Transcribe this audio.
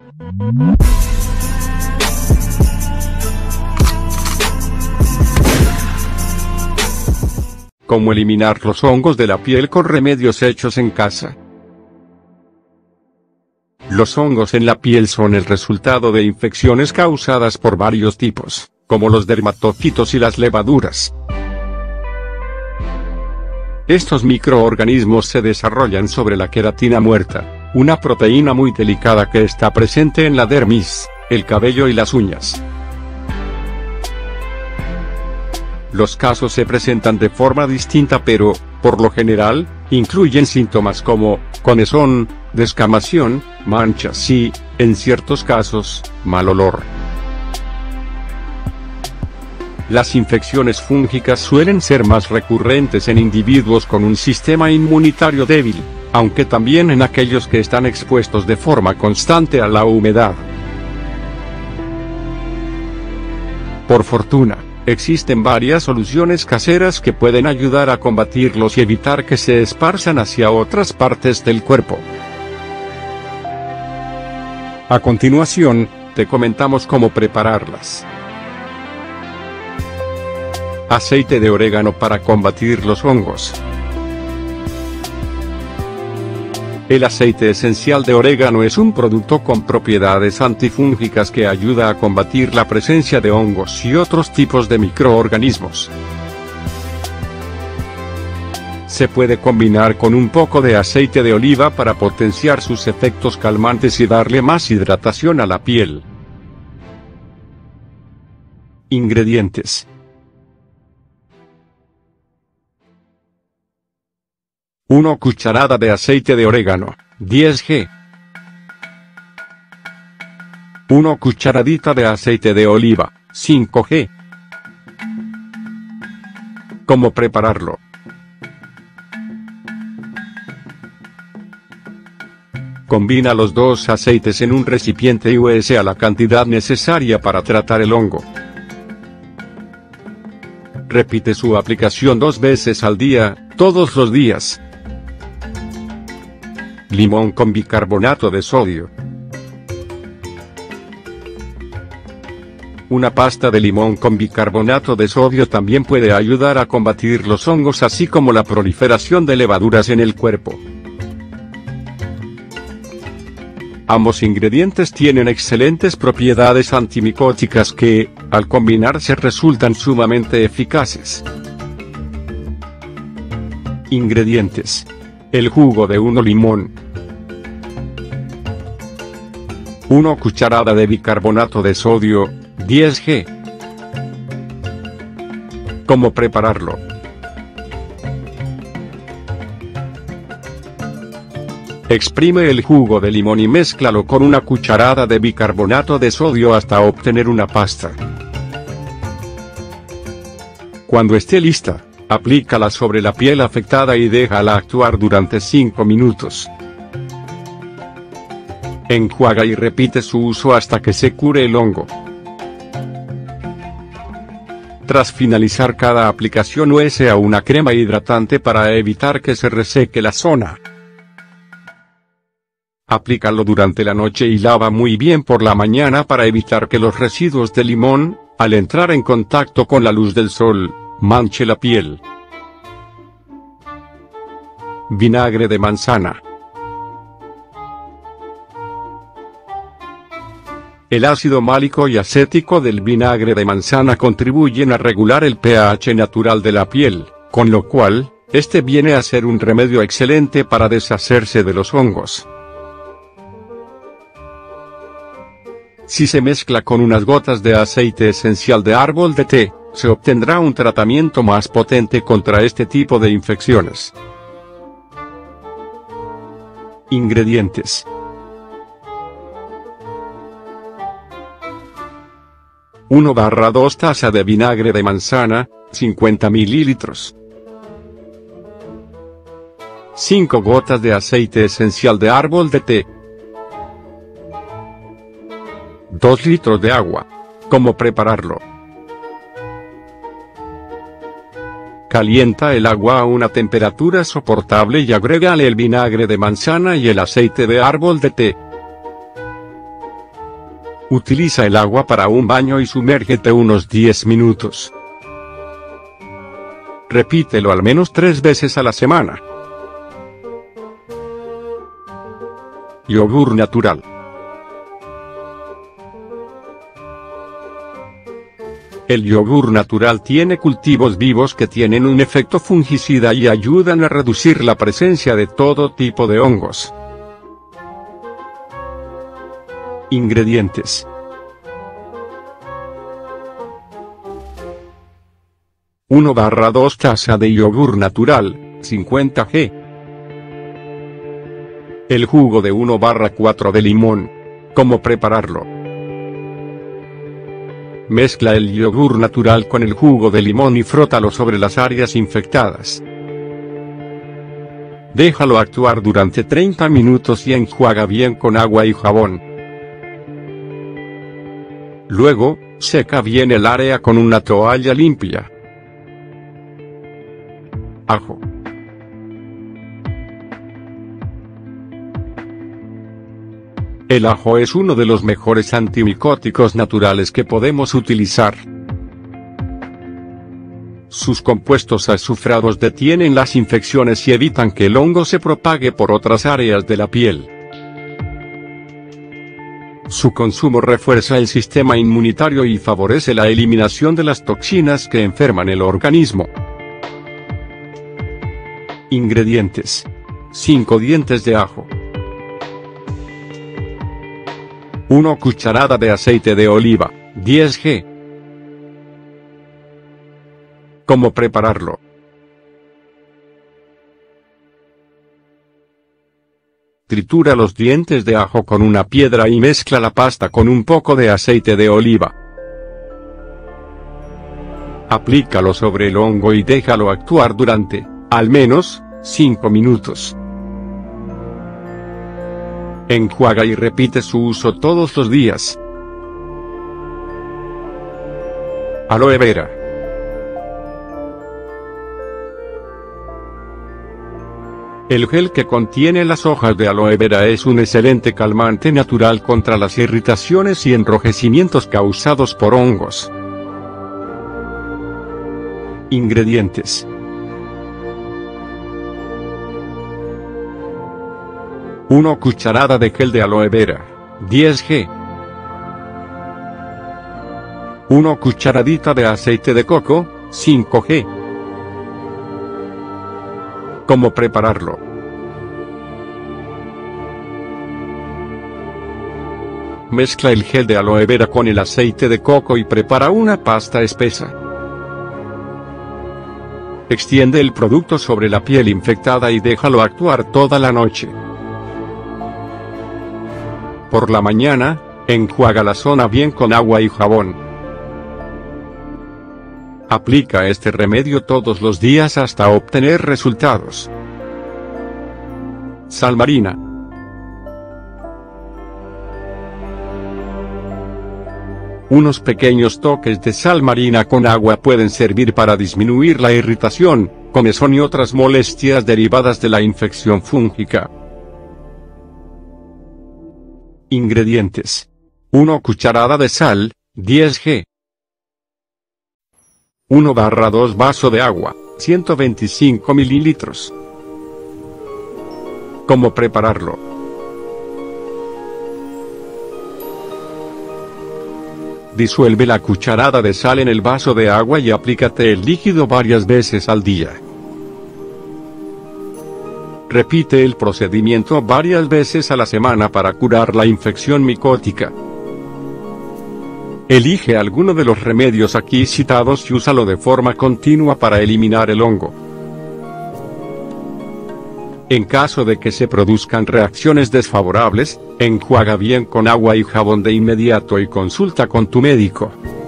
Cómo eliminar los hongos de la piel con remedios hechos en casa. Los hongos en la piel son el resultado de infecciones causadas por varios tipos, como los dermatofitos y las levaduras. Estos microorganismos se desarrollan sobre la queratina muerta, una proteína muy delicada que está presente en la dermis, el cabello y las uñas. Los casos se presentan de forma distinta pero, por lo general, incluyen síntomas como comezón, descamación, manchas y, en ciertos casos, mal olor. Las infecciones fúngicas suelen ser más recurrentes en individuos con un sistema inmunitario débil, aunque también en aquellos que están expuestos de forma constante a la humedad. Por fortuna, existen varias soluciones caseras que pueden ayudar a combatirlos y evitar que se esparzan hacia otras partes del cuerpo. A continuación, te comentamos cómo prepararlas. Aceite de orégano para combatir los hongos. El aceite esencial de orégano es un producto con propiedades antifúngicas que ayuda a combatir la presencia de hongos y otros tipos de microorganismos. Se puede combinar con un poco de aceite de oliva para potenciar sus efectos calmantes y darle más hidratación a la piel. Ingredientes: 1 cucharada de aceite de orégano, 10 g. 1 cucharadita de aceite de oliva, 5 g. ¿Cómo prepararlo? Combina los dos aceites en un recipiente y use a la cantidad necesaria para tratar el hongo. Repite su aplicación 2 veces al día, todos los días. Limón con bicarbonato de sodio. Una pasta de limón con bicarbonato de sodio también puede ayudar a combatir los hongos así como la proliferación de levaduras en el cuerpo. Ambos ingredientes tienen excelentes propiedades antimicóticas que, al combinarse resultan sumamente eficaces. Ingredientes: el jugo de 1 limón, 1 cucharada de bicarbonato de sodio, 10 g. ¿Cómo prepararlo? Exprime el jugo de limón y mézclalo con 1 cucharada de bicarbonato de sodio hasta obtener una pasta. Cuando esté lista, aplícala sobre la piel afectada y déjala actuar durante 5 minutos. Enjuaga y repite su uso hasta que se cure el hongo. Tras finalizar cada aplicación use a una crema hidratante para evitar que se reseque la zona. Aplícalo durante la noche y lava muy bien por la mañana para evitar que los residuos de limón, al entrar en contacto con la luz del sol, manche la piel. Vinagre de manzana. El ácido málico y acético del vinagre de manzana contribuyen a regular el pH natural de la piel, con lo cual, este viene a ser un remedio excelente para deshacerse de los hongos. Si se mezcla con unas gotas de aceite esencial de árbol de té, se obtendrá un tratamiento más potente contra este tipo de infecciones. Ingredientes: 1/2 taza de vinagre de manzana, 50 ml. 5 gotas de aceite esencial de árbol de té. 2 litros de agua. ¿Cómo prepararlo? Calienta el agua a una temperatura soportable y agrégale el vinagre de manzana y el aceite de árbol de té. Utiliza el agua para un baño y sumérgete unos 10 minutos. Repítelo al menos 3 veces a la semana. Yogur natural. El yogur natural tiene cultivos vivos que tienen un efecto fungicida y ayudan a reducir la presencia de todo tipo de hongos. Ingredientes: 1/2 taza de yogur natural, 50 g. El jugo de 1/4 de limón. ¿Cómo prepararlo? Mezcla el yogur natural con el jugo de limón y frótalo sobre las áreas infectadas. Déjalo actuar durante 30 minutos y enjuaga bien con agua y jabón. Luego, seca bien el área con una toalla limpia. Ajo. El ajo es uno de los mejores antimicóticos naturales que podemos utilizar. Sus compuestos azufrados detienen las infecciones y evitan que el hongo se propague por otras áreas de la piel. Su consumo refuerza el sistema inmunitario y favorece la eliminación de las toxinas que enferman el organismo. Ingredientes: 5 dientes de ajo. 1 cucharada de aceite de oliva, 10 g. ¿Cómo prepararlo? Tritura los dientes de ajo con una piedra y mezcla la pasta con un poco de aceite de oliva. Aplícalo sobre el hongo y déjalo actuar durante, al menos, 5 minutos. Enjuaga y repite su uso todos los días. Aloe vera. El gel que contiene las hojas de aloe vera es un excelente calmante natural contra las irritaciones y enrojecimientos causados por hongos. Ingredientes: 1 cucharada de gel de aloe vera, 10 g. 1 cucharadita de aceite de coco, 5 g. ¿Cómo prepararlo? Mezcla el gel de aloe vera con el aceite de coco y prepara una pasta espesa. Extiende el producto sobre la piel infectada y déjalo actuar toda la noche. Por la mañana, enjuaga la zona bien con agua y jabón. Aplica este remedio todos los días hasta obtener resultados. Sal marina. Unos pequeños toques de sal marina con agua pueden servir para disminuir la irritación, comezón y otras molestias derivadas de la infección fúngica. Ingredientes: 1 cucharada de sal, 10 g. 1/2 vaso de agua, 125 mililitros. ¿Cómo prepararlo? Disuelve la cucharada de sal en el vaso de agua y aplícate el líquido varias veces al día. Repite el procedimiento varias veces a la semana para curar la infección micótica. Elige alguno de los remedios aquí citados y úsalo de forma continua para eliminar el hongo. En caso de que se produzcan reacciones desfavorables, enjuaga bien con agua y jabón de inmediato y consulta con tu médico.